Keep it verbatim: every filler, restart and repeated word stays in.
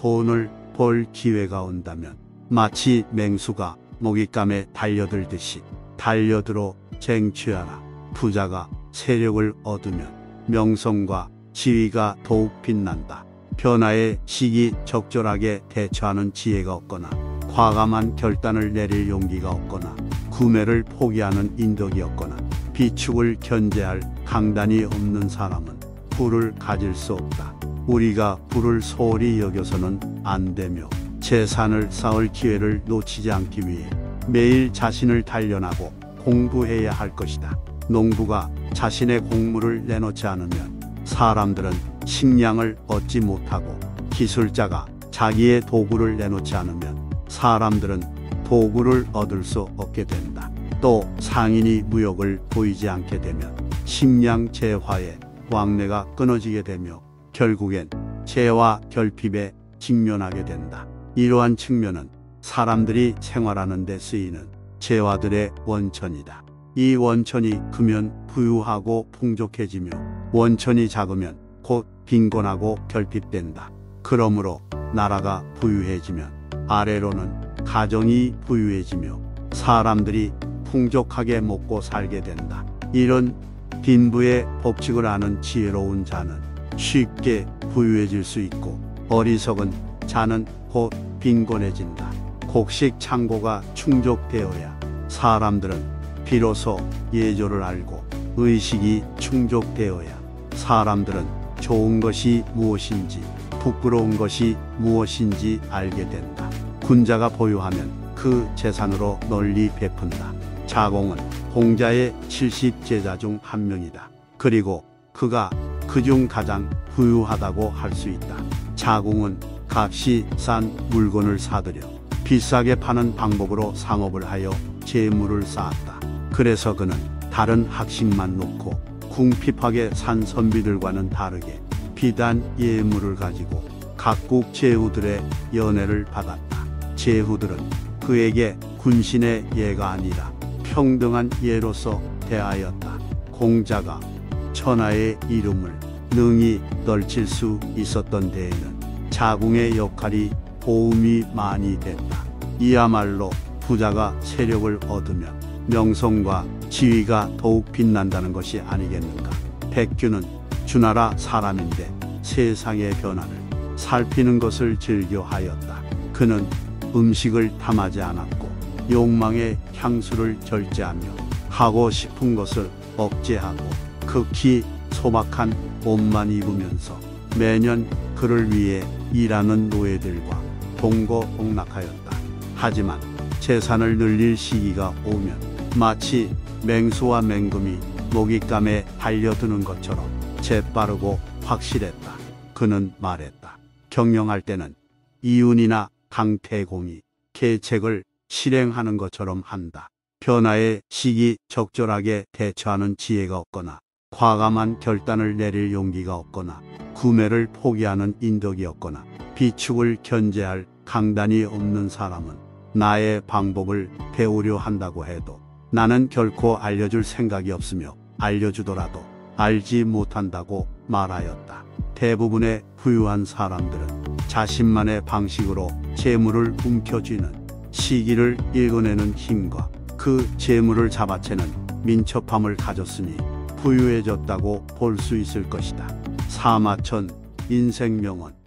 돈을 벌 기회가 온다면 마치 맹수가 먹잇감에 달려들듯이 달려들어 쟁취하라. 부자가 세력을 얻으면 명성과 지위가 더욱 빛난다. 변화의 시기 적절하게 대처하는 지혜가 없거나 과감한 결단을 내릴 용기가 없거나 구매를 포기하는 인덕이 없거나 비축을 견제할 강단이 없는 사람은 부를 가질 수 없다. 우리가 부를 소홀히 여겨서는 안 되며 재산을 쌓을 기회를 놓치지 않기 위해 매일 자신을 단련하고 공부해야 할 것이다. 농부가 자신의 곡물을 내놓지 않으면 사람들은 식량을 얻지 못하고 기술자가 자기의 도구를 내놓지 않으면 사람들은 도구를 얻을 수 없게 된다. 또 상인이 무역을 보이지 않게 되면 식량 재화의 왕래가 끊어지게 되며 결국엔 재화 결핍에 직면하게 된다. 이러한 측면은 사람들이 생활하는 데 쓰이는 재화들의 원천이다. 이 원천이 크면 부유하고 풍족해지며 원천이 작으면 곧 빈곤하고 결핍된다. 그러므로 나라가 부유해지면 아래로는 가정이 부유해지며 사람들이 풍족하게 먹고 살게 된다. 이런 빈부의 법칙을 아는 지혜로운 자는 쉽게 부유해질 수 있고 어리석은 자는 곧 빈곤해진다. 곡식 창고가 충족되어야 사람들은 비로소 예조를 알고 의식이 충족되어야 사람들은 좋은 것이 무엇인지 부끄러운 것이 무엇인지 알게 된다. 군자가 보유하면 그 재산으로 널리 베푼다. 자공은 공자의 칠십 제자 중 한 명이다. 그리고 그가 그중 가장 부유하다고 할 수 있다. 자공은 값이 싼 물건을 사들여 비싸게 파는 방법으로 상업을 하여 재물을 쌓았다. 그래서 그는 다른 학식만 놓고 궁핍하게 산 선비들과는 다르게 비단 예물을 가지고 각국 제후들의 연애를 받았다. 제후들은 그에게 군신의 예가 아니라 평등한 예로서 대하였다. 공자가 천하의 이름을 능히 떨칠 수 있었던 데에는 자궁의 역할이 도움이 많이 됐다. 이야말로 부자가 세력을 얻으면 명성과 지위가 더욱 빛난다는 것이 아니겠는가. 백규는 주나라 사람인데 세상의 변화를 살피는 것을 즐겨하였다. 그는 음식을 탐하지 않았고 욕망의 향수를 절제하며 하고 싶은 것을 억제하고 극히 소박한 옷만 입으면서 매년 그를 위해 일하는 노예들과 동거동락하였다. 하지만 재산을 늘릴 시기가 오면 마치 맹수와 맹금이 먹잇감에 달려드는 것처럼 재빠르고 확실했다. 그는 말했다. 경영할 때는 이윤이나 강태공이 계책을 실행하는 것처럼 한다. 변화의 시기 적절하게 대처하는 지혜가 없거나 과감한 결단을 내릴 용기가 없거나 구매를 포기하는 인덕이 없거나 비축을 견제할 강단이 없는 사람은 나의 방법을 배우려 한다고 해도 나는 결코 알려줄 생각이 없으며 알려주더라도 알지 못한다고 말하였다. 대부분의 부유한 사람들은 자신만의 방식으로 재물을 움켜쥐는 시기를 읽어내는 힘과 그 재물을 잡아채는 민첩함을 가졌으니 부유해졌다고 볼 수 있을 것이다. 사마천 인생명언